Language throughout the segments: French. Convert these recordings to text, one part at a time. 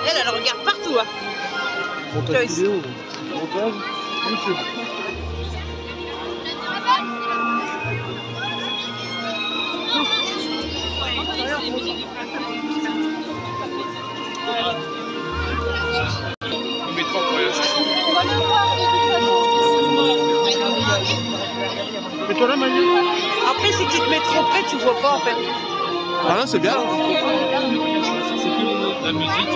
Elle regarde partout. Hein. Montage vidéo, montage, YouTube. Mets-toi là, Manu. Après, si tu te mets trop près, tu vois pas en fait. Ah là, c'est bien. La musique.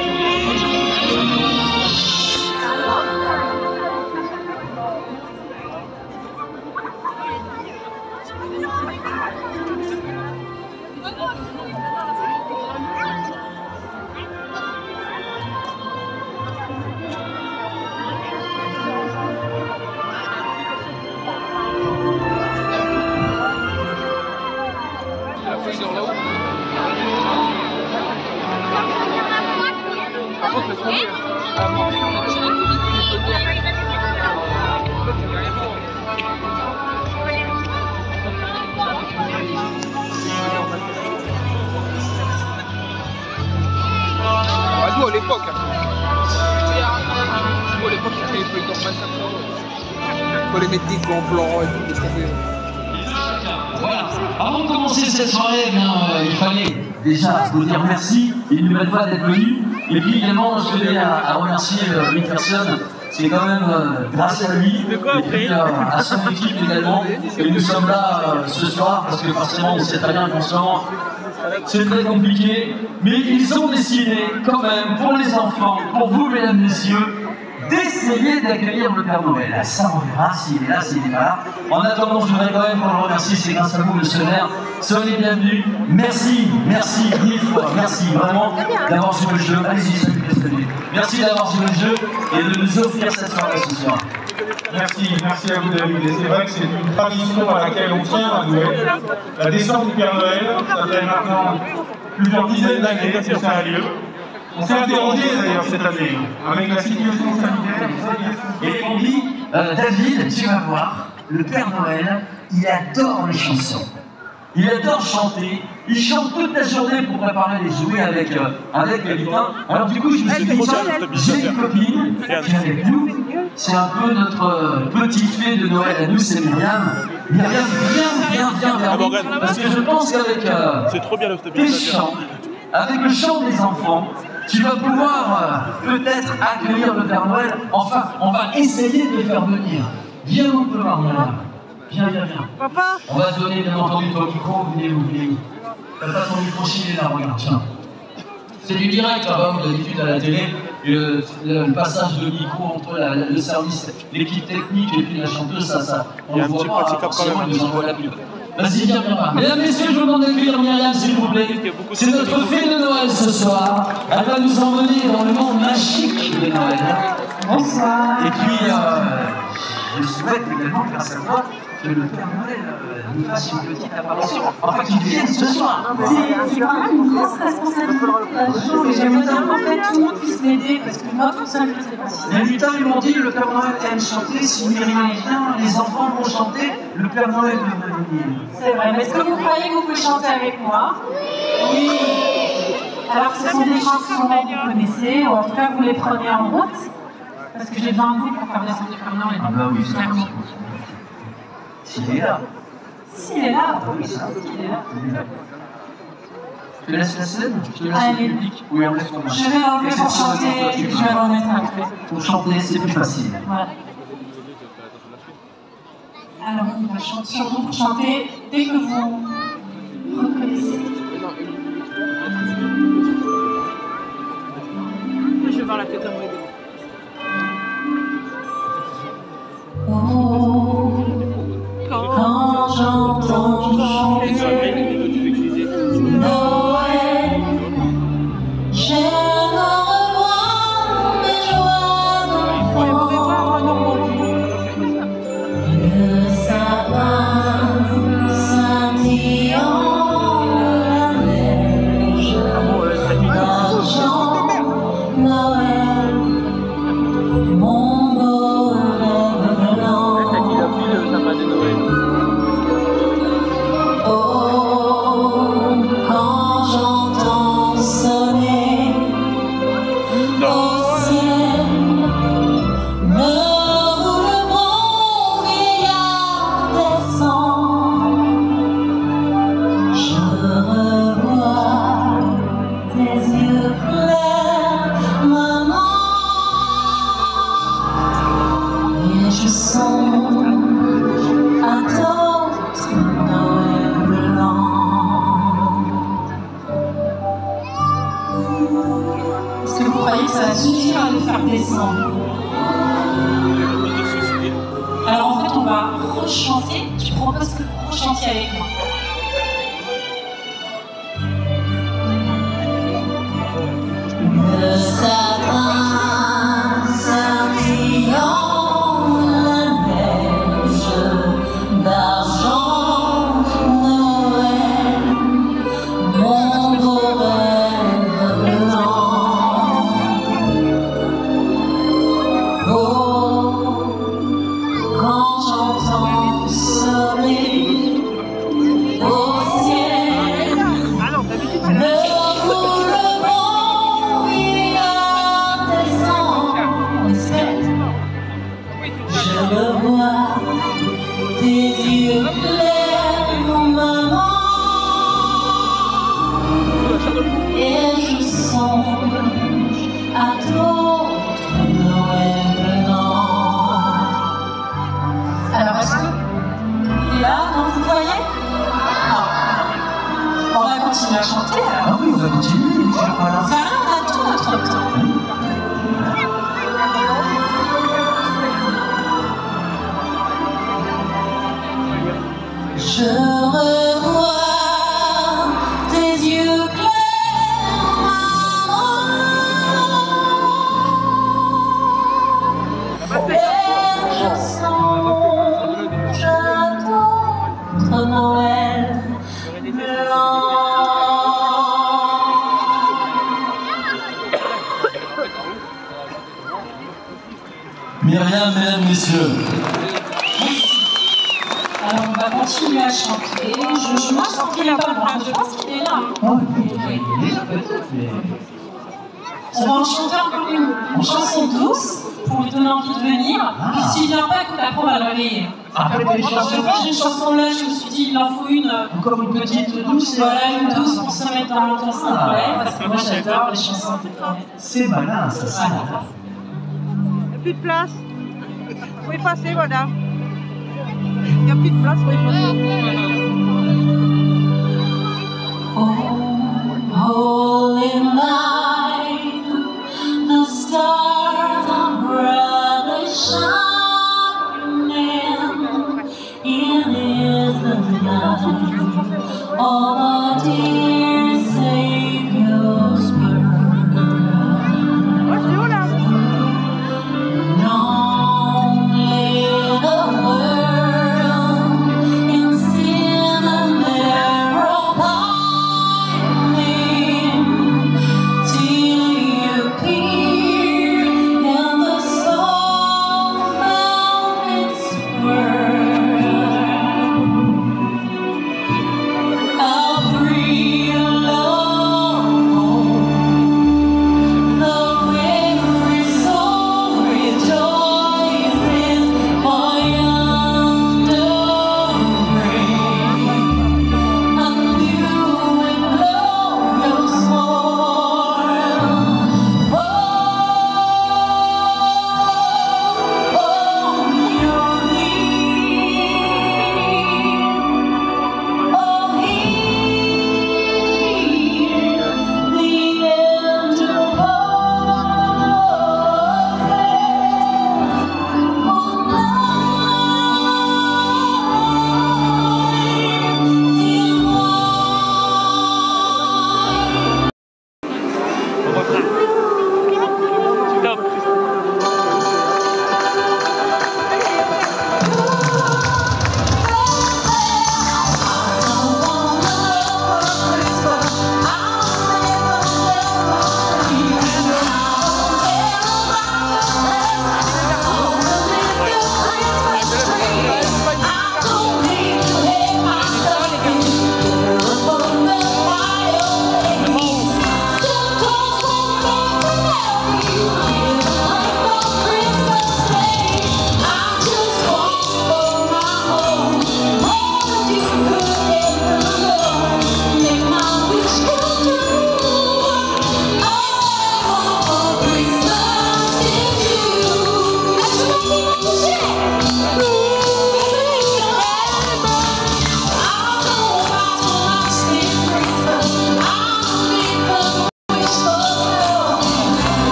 Nous à l'époque. Nous à l'époque, il fallait les feuilles il fallait mettre des gants blancs et tout. Voilà. Avant de commencer cette soirée, eh bien, il fallait déjà vous dire merci une nouvelle fois d'être venu. Et puis également, je tenais à remercier une personne. C'est quand même grâce à lui et puis à son équipe également. Et nous sommes là ce soir parce que forcément on sait très bien qu'en ce moment c'est très compliqué. Mais ils ont décidé quand même pour les enfants, pour vous mesdames, messieurs, d'essayer d'accueillir le Père Noël. Ça on verra s'il est là, s'il n'est pas là. En attendant, je voudrais quand même qu'on le remercie, c'est grâce à vous monsieur le maire. Soyez les bienvenus. Merci, merci mille fois, merci vraiment d'avoir joué le jeu. Allez-y, salut Christophe. Merci d'avoir joué le jeu et de nous offrir cette soirée ce soir. Merci à vous David. Et c'est vrai que c'est une tradition à laquelle on tient à Noël. La descente du Père Noël, ça fait maintenant plusieurs dizaines d'années que ça a lieu. On s'est interrogé d'ailleurs cette année, avec la situation sanitaire. Et on dit, David, tu vas voir, le Père Noël, il adore les chansons. Il adore chanter, il chante toute la journée pour préparer les jouets avec les lutins. Alors du coup, je me suis dit, j'ai une copine qui est avec nous, c'est un peu notre petite fée de Noël à nous, c'est Myriam. Myriam, viens vers nous, parce que je pense qu'avec tes chants, avec le chant des enfants, tu vas pouvoir peut-être accueillir le Père Noël. Enfin, on va essayer de le faire venir. Viens nous voir, Myriam. Viens. Papa. On va te donner bien entendu ton micro, venez-vous. T'as pas ton micro s'il est là, regarde, tiens. C'est du direct là-bas, d'habitude à la télé, le passage de micro entre le service, l'équipe technique et puis la chanteuse, ça on le voit pas, forcément, ils nous envoient la pub. Vas-y, viens. Mesdames, messieurs, je vous demande d'accueillir Myriam, s'il vous plaît. C'est notre fée de Noël ce soir. Elle va nous emmener dans le monde magique de Noël. Bonsoir. Et puis, je souhaite également, grâce à toi, que le Père Noël nous fasse une petite apparition, enfin qu'il vienne ce soir. C'est quand même une grosse responsabilité. J'aimerais bien qu'en fait tout le monde puisse m'aider parce que moi tout seul je ne sais pas si Les lutins ils m'ont dit le Père Noël aime chanter, si Myriam vient, les enfants vont chanter, le Père Noël va venir. c'est vrai. Mais est-ce que vous croyez que vous pouvez chanter avec moi? Oui. Alors ce sont des chansons que vous connaissez, ou en tout cas vous les prenez en route, parce que j'ai besoin de vous pour faire descendre le Père Noël. Ah bah oui, ça clairement. S'il est là. S'il est là, Oui, ça. s'il est là. Je te laisse la scène, je te laisse Allez. le public. Oui, on laisse ton masque. Je vais l'enlever pour chanter, je vais le remettre après. Pour chanter, c'est plus facile. Voilà. Alors on va chanter sur vous pour chanter dès que vous reconnaissez. Je vais voir la tête à moi. Oh, quand j'entends chanter Noël, j'aime revoir mes joies d'enfant. Le sapin scintillant, la neige, l'argent, Noël. Est-ce que vous croyez que ça va suffire à nous faire descendre? Alors en fait, on va rechanter. Je propose que vous rechantiez avec moi. Le sapin scintillant, la neige d'argent, Noël, mon beau rêve blanc. Oh, quand j'entends sonner au ciel le roulement incandescent, je revois tes yeux clairs, maman, et je songe à d'autres Noël venant. Alors est-ce que il est là? Non, vous voyez? Non. On va continuer à chanter alors. Ah oui, on va continuer, voilà. Ça on a tout notre temps. Je revois tes yeux clairs, maman, et je songe à d'autres Noël blancs. Myriam, mesdames, messieurs. Alors on va continuer à chanter. Je pense qu'il est pas loin. Je pense qu'il est là. On va en chanter encore une chanson douce pour lui donner envie de venir. Puis s'il vient pas, écoute, après on va le relayer. Après les chansons, J'ai une chanson là, je me suis dit il en faut une. encore une petite douce. Voilà, une douce pour se mettre dans l'ambiance de Noël. Parce que moi j'adore les chansons de Noël. C'est malin, ça, c'est Voilà. malin. Il n'y a plus de place. Faut effacer, madame. Il n'y a plus de place, faut effacer. Holy night, the stars are brightly shining. It is the night of our dear Savior's birth. Ouais, c'est où, là? Long live the world in sin and narrow pining,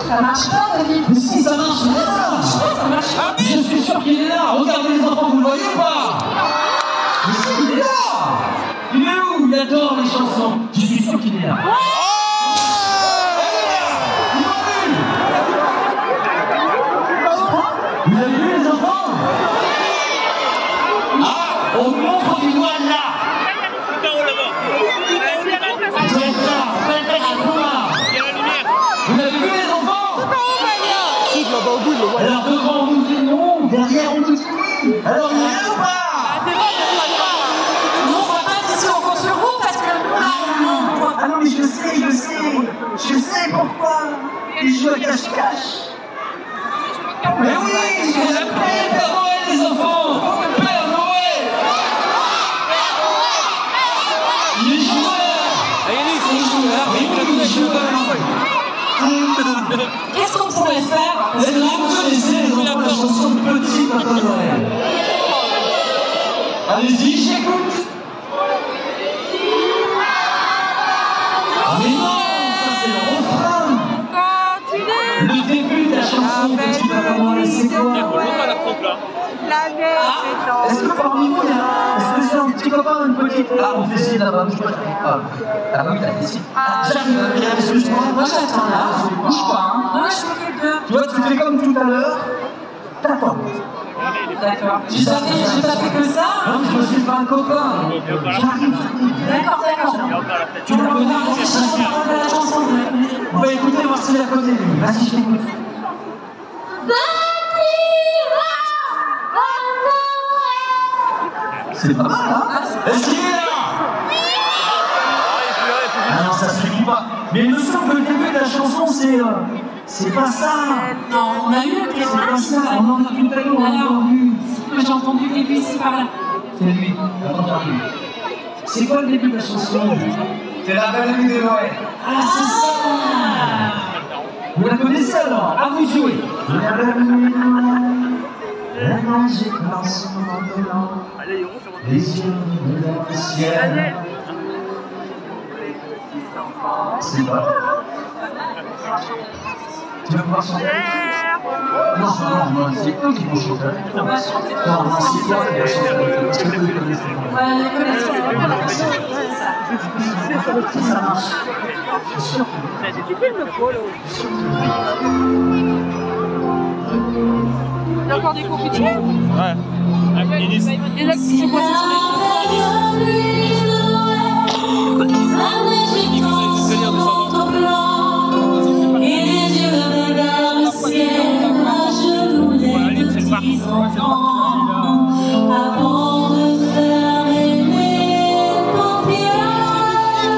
Ça marche pas, David. Mais si, ça marche, il est là. Ça marche pas. Je suis sûr qu'il est là. Regardez les enfants, vous le voyez ou pas? Mais si, il est là. Il est où? Il adore les chansons. Je suis sûr qu'il est là. Vous avez vu les enfants? Ah, on vous montre du doigt là. Vous l'avez vu les enfants? Alors devant on nous dit non, derrière on nous dit oui. Alors il est là ou pas? Non, on va pas d'ici, on compte sur vous parce que nous là, Ah non mais je sais pourquoi. Il joue à cache-cache. Mais oui, c'est la Père Noël les enfants. Père Noël. Il est joueur. qu'est-ce qu'on pourrait faire? Est-ce que vous connaissez les enfants la chanson Petit Papa Noël? Allez-y, j'écoute. Ah mais non, ça c'est le refrain. Le début de la chanson Petit Papa Noël, c'est quoi? Est-ce que parmi vous, il y a... Est-ce que c'est un petit copain, une petite... Ah, on fait ci là-bas, bouge pas, j'arrive pas. Ah oui, t'as fait ci. J'arrive, est-ce que je prends... Moi j'attends là. Bouge pas, hein. Moi je m'occupe de. Tu vois, tu fais comme tout à l'heure. T'attends. D'accord. J'ai pas fait que ça. Non, je me suis fait un copain. J'arrive. D'accord. Tu la connais, la chanson. on va écouter, voir si la connaît, lui. Vas-y, je t'écoute. C'est pas mal, hein? Est-ce qu'il est là? Ah non, ça suffit pas. Mais il me semble que le début de la chanson, c'est pas ça. Non, on a eu le C'est pas ça. On en a tout à l'heure, on a Alors, entendu. j'ai entendu le début ici par là. C'est lui. Attends, c'est quoi le début de la chanson? C'est la belle nuit de Noël. Ah, c'est ça. Vous la connaissez alors? À vous jouer. La belle nuit de Noël. La neige éclate son manteau. Les yeux dans le ciel. C'est pas. Tu veux pouvoir chanter? Non, c'est eux qui vont chanter. On va chanter. Non, c'est toi qui vas chanter. Parce que eux, ils connaissent pas. Ouais, les connaisseurs. Si ça marche. Je suis sûr. Il y a encore des confitures? Ouais. Et là, qui s'est posé sur les Avant de fermer les paupières,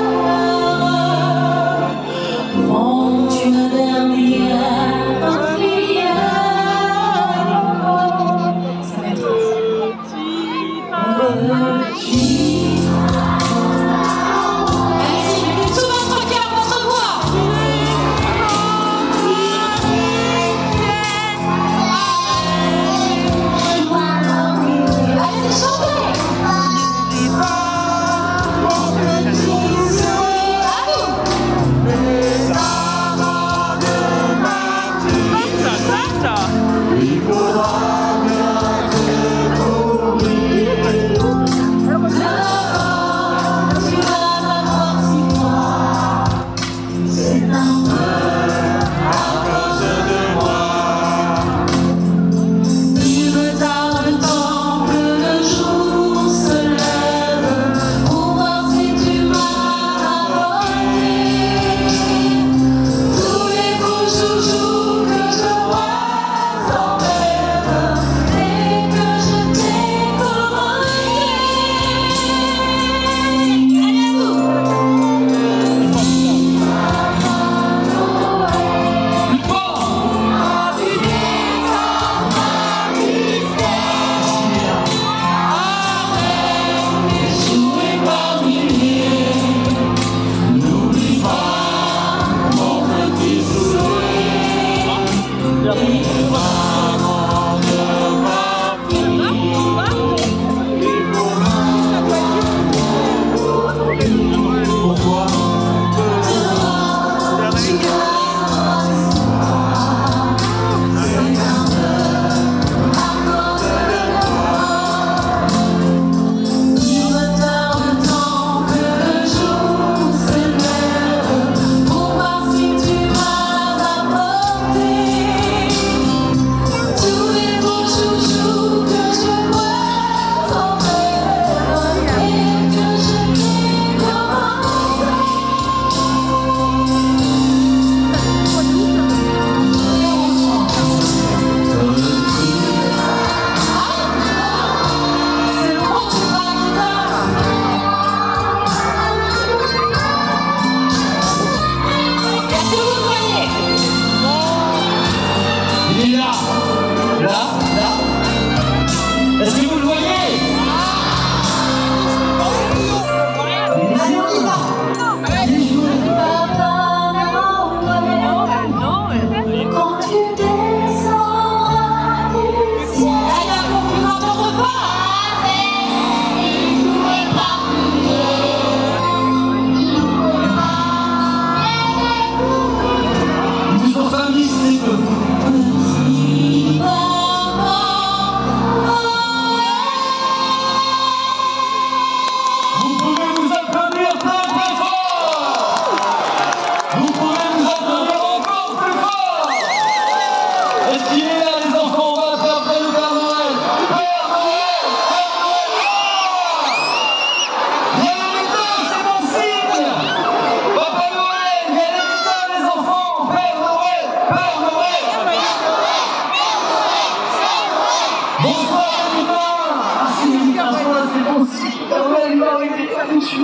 font une dernière prière. Ça va être petit.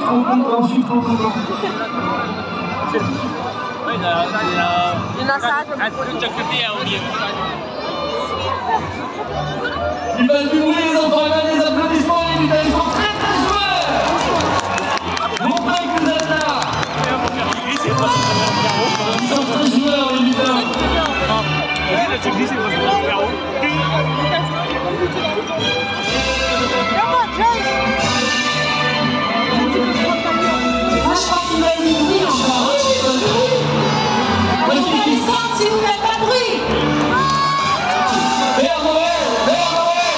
trop content, je suis trop content. Il va du bruit les enfants, il va des applaudissements, les lutteurs, ils sont très très joueurs. Montrez que vous êtes là. Ils sont très joueurs les lutteurs. Moi je crois qu'il va y avoir du bruit encore. Vous allez descendre si vous ne faites pas de bruit. Père Noël, Père Noël,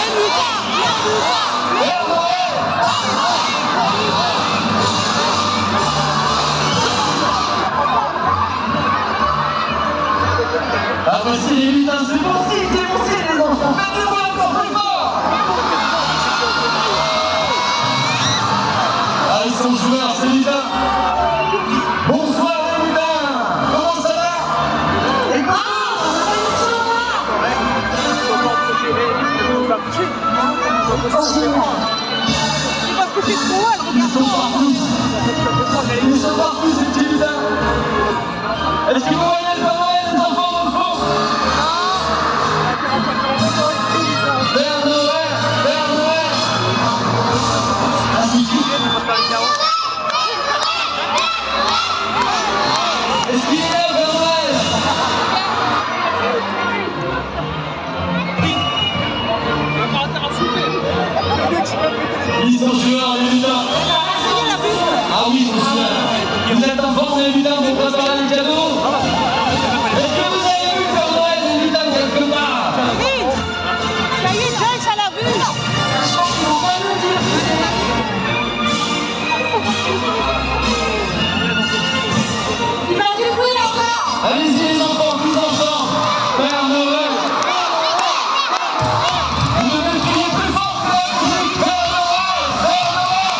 Père Noël. Ah voici les lutins, c'est bon si les enfants, faites du bruit encore plus fort. Ah ils sont joueurs, ces lutins. Bonsoir les lutins, comment ça va? Et ils sont partout. Ils sont partout ces petits lutins. Est-ce que vous voyez le Père Noël les enfants dans le fond? Père Noël, Père Noël. Ah si, est-ce qu'il est là le Père Noël? Ils sont joueurs les lutins. Ah oui, ils sont joueurs. Vous êtes en forme les lutins pour préparer les cadeaux? Est-ce que vous avez vu le Père Noël les lutins quelque part? Oui. Ça y est, Joyce, elle a vu. Je crois qu'ils vont pas nous dire. Il va du bruit encore. Allez-y les enfants, tous ensemble. Père Noël. Vous devez crier plus fort que la musique. Père Noël, Père Noël.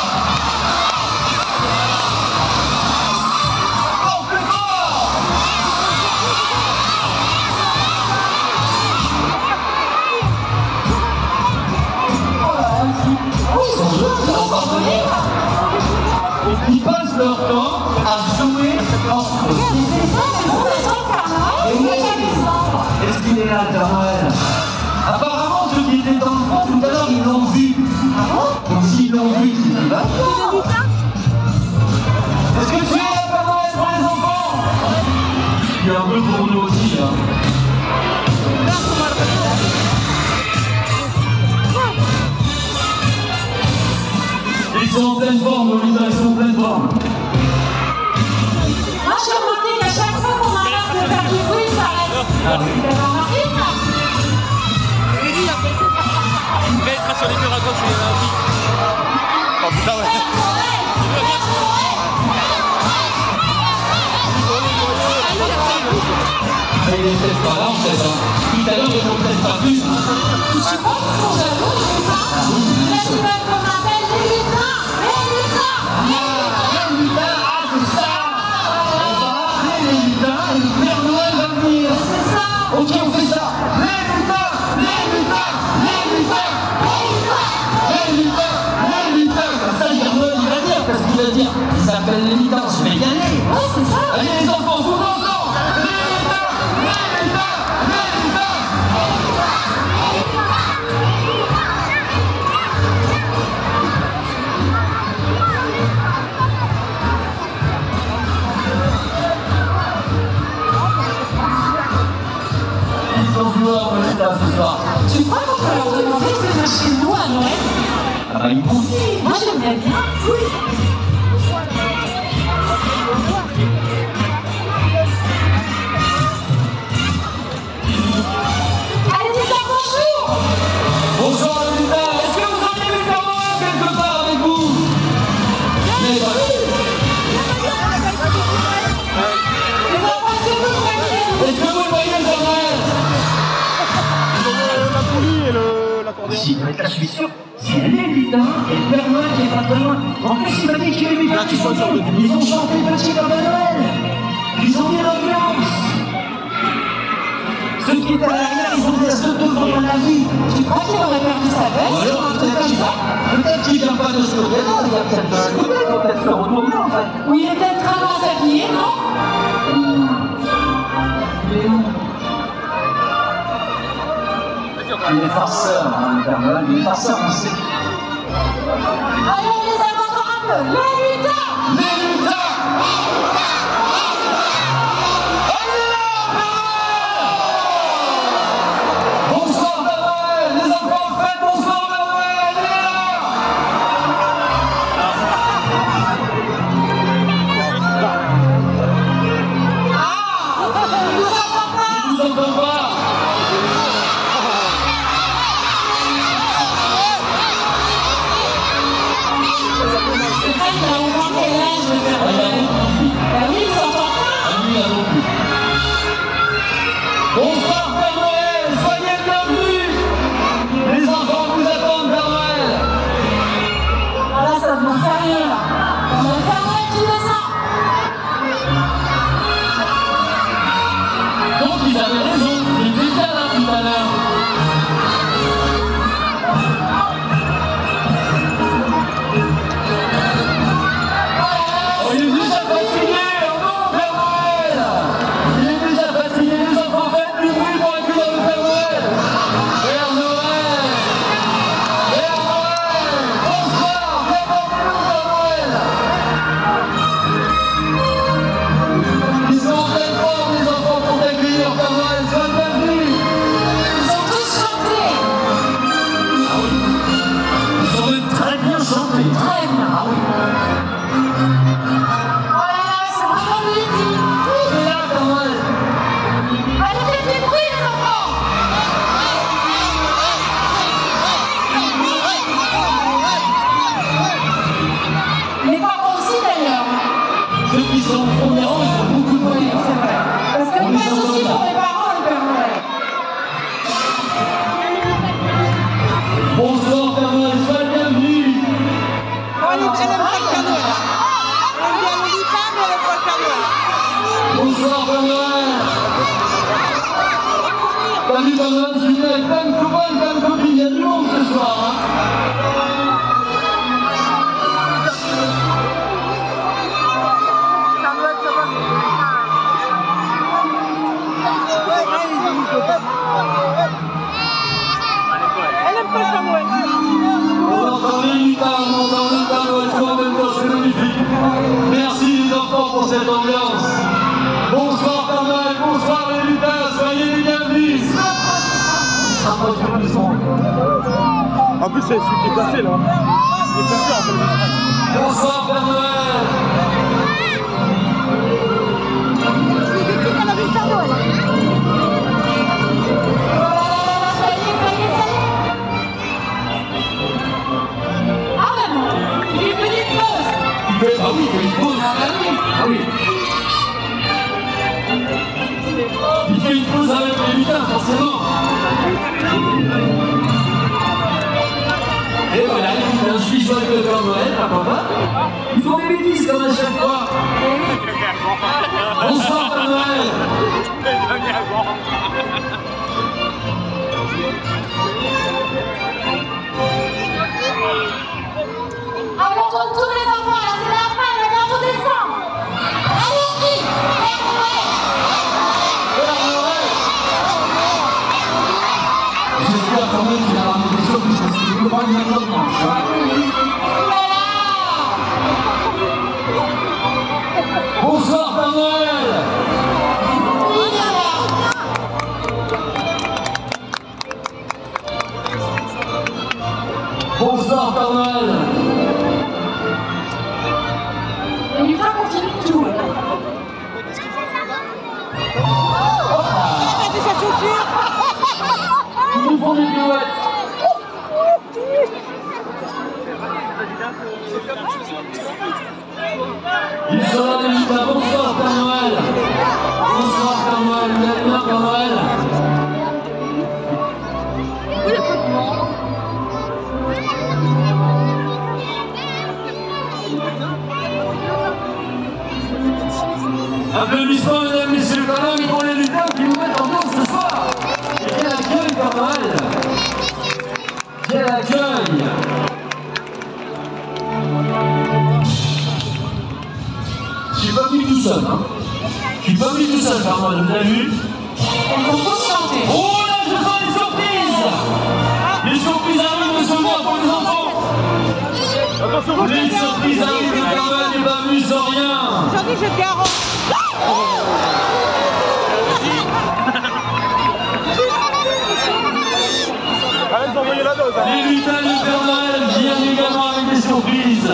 Encore plus fort. Ils passent leur temps à jouer entre eux. C'est ça, mais vous, les gens, Père Noël, vous pouvez pas descendre. Est-ce qu'il est là, le Père Noël? Apparemment, ceux qui étaient dans le fond tout à l'heure, ils l'ont vu. Donc s'ils l'ont vu, c'est qu'il va. Est-ce que tu es là, Père Noël, pour les enfants? Il y a un peu pour nous aussi, hein. Ils sont en pleine forme, nos lutins, ils sont en pleine forme. Moi, je suis remarqué qu'à chaque fois qu'on arrête de faire du bruit, ça reste. Vous avez remarqué ça? Sur les murs à gauche, il y a un pic. Oh putain, ouais. Mais il est peut-être pas là en fait. Tout à l'heure, ils n'ont peut-être pas vu. Je crois qu'ils sont jaloux, les lutins. Peut-être qu'ils veulent qu'on appelle les lutins. Les lutins. Les lutins, ah c'est ça. On va appeler les lutins et le Père Noël va venir. C'est ça. Ok, on fait ça. Les lutins, les lutins, les lutins, les lutins, les lutins. Comme ça, le Père Noël il va venir parce qu'il va dire, il s'appelle les lutins, je vais y aller. Ouais, c'est ça. Allez les enfants, vous ensemble. Les lutins, les lutins, les lutins. Ils sont joueurs de l'État ce soir. Tu crois qu'on peut leur demander de venir chez nous à Noël? Ah bah ils vont. Moi, j'aimerais bien. Oui. Allez, dites-leur bonjour. Bonsoir les lutins. Est-ce que vous auriez vu le Père Noël quelque part avec vous? Mais pas vu. Les enfants, est-ce que vous le voyez? Est-ce que vous le voyez le Père Noël? La poulie et l'accordéon. Si, là, je suis sûr. Si elle est lutin et le Père Noël qui est pas très loin. En plus, il m'a dit qu'il y a les lutins qui sont venus. Ils ont chanté Petit Père Noël. Ils ont mis l'ambiance. Ceux qui étaient à l'arrière, ils ont dit à ceux devant, il y en a magie. Tu crois qu'il aurait perdu sa veste ou un truc comme ça? Peut-être qu'il vient pas de ce côté-là, il y a peut-être un côté, il faut peut-être se retourner en fait. Ou il est peut-être très mal s'habiller, non? Il est farceur, hein, le Père Noël, il est farceur, on sait. Allez, on les aime encore un peu. Les lutins! Les lutins! Bonsoir Père Noël! Les enfants, faites bonsoir Père Noël! Il est là! Il nous entend pas! Il nous entend pas! C'est vrai qu'il a au moins quel âge, le Père Noël? Ben oui, il nous entend pas! Ah oui, là non plus. Bonsoir Père Noël! Soyez le bienvenu! Les enfants vous attendent Père Noël! Ah là, ça devient sérieux, là. On a le Père Noël qui descend! Donc ils avaient raison, il était bien là tout à l'heure. Oh, il est déjà fatigué, oh non Père Noël! Il est déjà fatigué, les enfants faites du bruit pour accueillir le Père Noël! Père Noël! Père Noël! Bonsoir! Bienvenue Père Noël! Ils sont en pleine forme les enfants pour t'accueillir Père Noël, sois le bienvenu! Ils sont tous chantés! Ah oui, ils ont même très bien chanté! Très bien! Ah oui! Oh là là, c'est vraiment ludique! C'est là Père Noël! Allez, faites du bruit, les enfants! Les parents aussi, d'ailleurs. Ceux qui sont au premier rang, ils font beaucoup de bruit. Oui, c'est vrai. Parce qu'il passe aussi pour les parents, le Père Noël. Bonsoir Père Noël, sois le bienvenu! Oh, elle aime pas le Père Noël. Elle aime bien le lutin, mais elle aime pas le Père Noël. Bonsoir Père Noël! Salut Père Noël, je suis venu avec plein de copains, plein de copines, il y a du monde ce soir. Hein. Père Noël, ça va. Elle aime pas le Père Noël. On entend les lutins, on entend le Père Noël, tout en même temps, c'est magnifique. Merci les enfants pour cette ambiance. Bonsoir Père Noël, bonsoir les lutins, soyez les bienvenus. En plus, c'est celui qui est placé là. Il est placé en fait. Bonsoir Père Noël. C'est des trucs à la vie de Père Noël. Oh là là là là, ça y est, ça y est, ça y est. Ah ben non, il fait une petite pause. Ah oui, il fait une pause. Ah ben oui. Ah oui. Il fait une pause avec les lutins, forcément. Et voilà, les lutins, je suis joué avec le Père Noël, pourquoi pas. Ils font des bêtises comme à chaque fois. Bonsoir Père Noël. Allez, on tourne tous les enfants, là, c'est la fin, on va bientôt descendre. Allez-y, Père Noël. Père Noël. J'espère quand même qu'il a ramené des choses, parce qu'il ne peut pas y mettre de manche. Voilà. Bonsoir Père Noël. Oui, voilà. Bonsoir Père Noël. Les lutins continuent de jouer. Elle a sa chaussure. Ils nous font des pirouettes. Ils sont là les lutins. Bonsoir Père Noël. Bonsoir Père Noël. Vous allez bien Père Noël? Oui, il y a pas de monde. Applaudissements mesdames, messieurs, quand même pour les lutins qui nous mettent en danse ce soir. Et bien accueil Père Noël. l'accueil. Je suis pas venu tout seul, hein. Je suis pas venu tout seul, pardon, vous avez vu? Elles vont tous chanter. Oh là, je sens les surprises! Les surprises arrivent de ce mois pour les enfants! Les surprises arrivent, le Père Noël n'est pas venu sans rien! Aujourd'hui, je te garantis. Allez, vous envoyez la dose. Hein. Les lutins du Père Noël viennent également avec des surprises!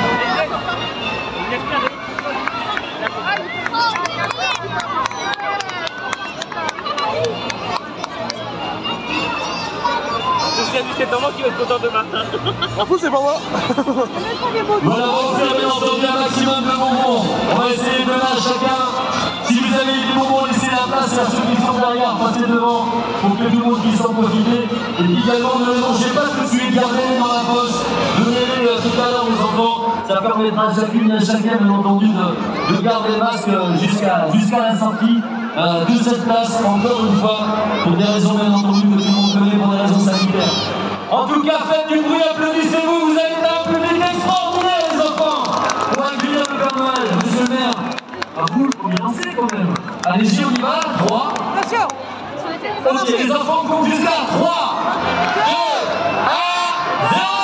C'est moi qui va être content demain. En fou, c'est pas moi. Voilà, on va faire bien entendu un maximum de bonbons. On va essayer de là chacun. Si vous avez des bonbons, laissez la place à ceux qui sont derrière, passez devant pour que tout le monde puisse en profiter. Et puis également, ne les mangez pas tout de suite, gardez-les dans la poche. Donnez-les tout à l'heure aux enfants. Ça permettra à chacune et à chacun, bien entendu, de garder le masque jusqu'à la sortie de cette place, encore une fois, pour des raisons, bien entendu, que tout le monde connaît, pour des raisons sanitaires. En tout cas, faites du bruit, applaudissez-vous, vous avez un public extraordinaire, les enfants, pour accueillir le Père Noël, monsieur le maire. À vous, il faut bien lancer quand même. Allez-y, on y va, 3. Attention. Ok, les enfants comptent jusqu'à 3, 2, 1, 0.